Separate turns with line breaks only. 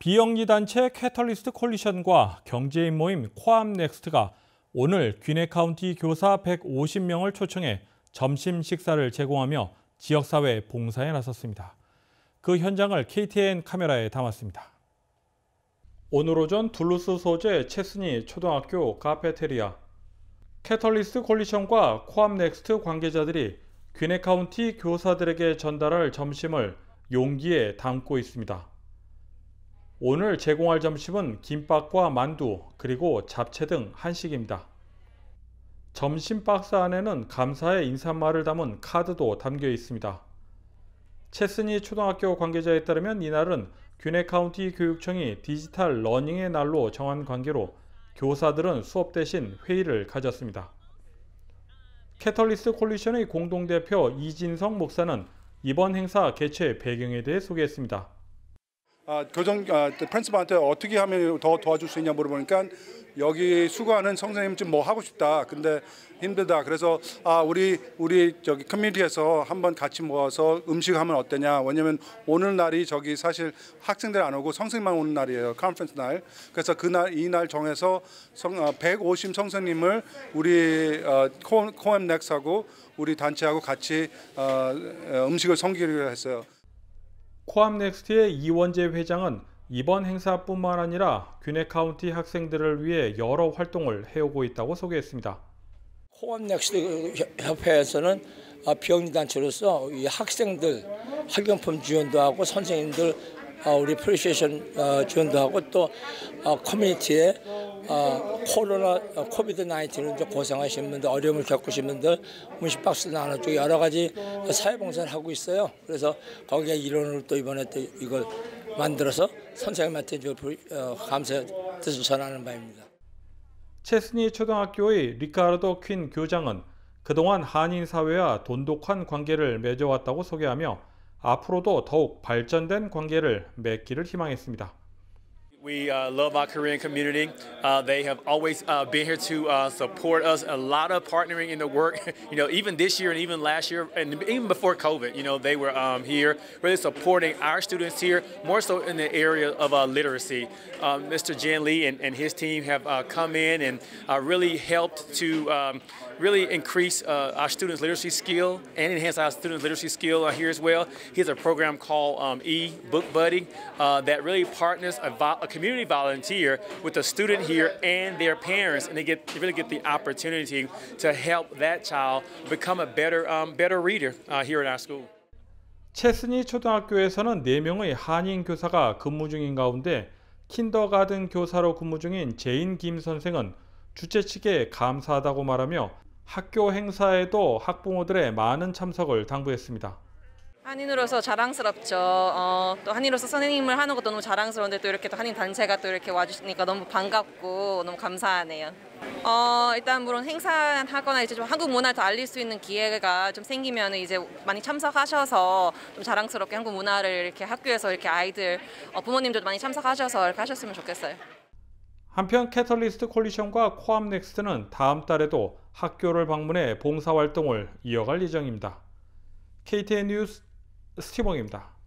비영리 단체 캐털리스트 콜리션과 경제인 모임 코암 넥스트가 오늘 귀네 카운티 교사 150명을 초청해 점심 식사를 제공하며 지역사회 봉사에 나섰습니다. 그 현장을 KTN 카메라에 담았습니다. 오늘 오전 둘루스 소재 체스니 초등학교 카페테리아, 캐털리스트 콜리션과 코암 넥스트 관계자들이 귀네 카운티 교사들에게 전달할 점심을 용기에 담고 있습니다. 오늘 제공할 점심은 김밥과 만두, 그리고 잡채 등 한식입니다. 점심 박스 안에는 감사의 인사말을 담은 카드도 담겨 있습니다. 체스니 초등학교 관계자에 따르면 이날은 귀네 카운티 교육청이 디지털 러닝의 날로 정한 관계로 교사들은 수업 대신 회의를 가졌습니다. 캐털리스트 콜리션의 공동대표 이진성 목사는 이번 행사 개최 배경에 대해 소개했습니다.
프린시팔한테 어떻게 하면 더 도와줄 수 있냐 물어보니까 여기 수고하는 선생님 좀 뭐 하고 싶다. 근데 힘들다. 그래서 우리 저기 커뮤니티에서 한번 같이 모아서 음식하면 어떠냐. 왜냐면 오늘 날이 저기 사실 학생들 안 오고 선생님만 오는 날이에요. 컨퍼런스 날. 그래서 이날 정해서 150 선생님을 우리 코암 넥스하고 우리 단체하고 같이 음식을 섬기기로 했어요.
코암 넥스트의 이원재 회장은 이번 행사뿐만 아니라 귀네 카운티 학생들을 위해 여러 활동을 해오고 있다고 소개했습니다.
코암 넥스트 협회에서는 비영리 단체로서 이 학생들 학용품 지원도 하고 선생님들 우리 프리시에이션 지원도 하고 또 커뮤니티에 코로나 코비드-19로 고생하신 분들, 어려움을 겪으신 분들 음식 박스 나눠주고 여러 가지 사회봉사를 하고 있어요. 그래서 거기에 일원으로 또 이번에 또 이걸 만들어서 선생님한테 감사의 뜻을 전하는 바입니다.
체스니 초등학교의 리카르도 퀸 교장은 그동안 한인 사회와 돈독한 관계를 맺어왔다고 소개하며 앞으로도 더욱 발전된 관계를 맺기를 희망했습니다.
We love our Korean community. They have always been here to support us. A lot of partnering in the work. Even this year and even last year and even before COVID, they were here really supporting our students here, more so in the area of literacy. Mr. Jan Lee and his team have come in and really helped to really increase our students' literacy skill and enhance our students' literacy skill here as well. He has a program called Book Buddy that really partners a community volunteer with a student here and their parents, and they really get the opportunity to help that child become a better reader here at our school.
체스니 초등학교에서는 4명의 한인 교사가 근무 중인 가운데 킨더가든 교사로 근무 중인 제인 김 선생은 주최 측에 감사하다고 말하며 학교 행사에도 학부모들의 많은 참석을 당부했습니다.
한인으로서 자랑스럽죠. 또 한인으로서 선생님을 하는 것도 너무 자랑스러운데 또 이렇게 또 한인 단체가 또 이렇게 와주시니까 너무 반갑고 너무 감사하네요. 일단 물론 행사하거나 이제 좀 한국 문화를 더 알릴 수 있는 기회가 좀 생기면 이제 많이 참석하셔서 좀 자랑스럽게 한국 문화를 이렇게 학교에서 이렇게 아이들 부모님들도 많이 참석하셔서 이렇게 하셨으면 좋겠어요.
한편 캐털리스트 콜리션과 코암 넥스트는 다음 달에도 학교를 방문해 봉사활동을 이어갈 예정입니다. KTN 뉴스 스티븐입니다.